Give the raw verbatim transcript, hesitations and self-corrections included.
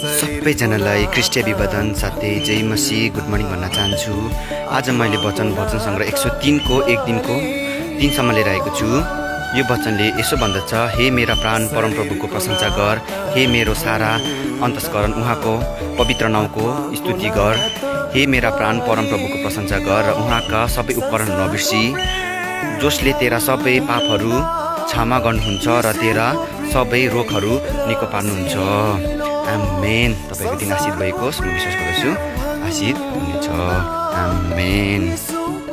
सबैजनालाई क्रिस्टिय विवादन साथै जय मसी गुड मर्निङ भन्न चाहन्छु। आज मैले वचन वचन सङ्ग्रह एक सौ तीन को एक दिनको तीनसम्म लिएर आएको छु। यो वचनले यसो भन्दछ, हे मेरा प्राण परमप्रभुको प्रशंसा गर, हे मेरो सारा अन्तस्करण उहाँको पवित्र नाउँको स्तुति गर। हे मेरा प्राण परमप्रभुको प्रशंसा गर र उहाँका सबै उपकरण नबिर्सी, जसले तेरा सबै पापहरू क्षमा गर्नुहुन्छ र तेरा सबै रोगहरू निको पार्नुहुन्छ। आमेन। तपाईको दिन आशीष भएको म विश्वास गर्दछु, आशीष हुनेछ। आमेन।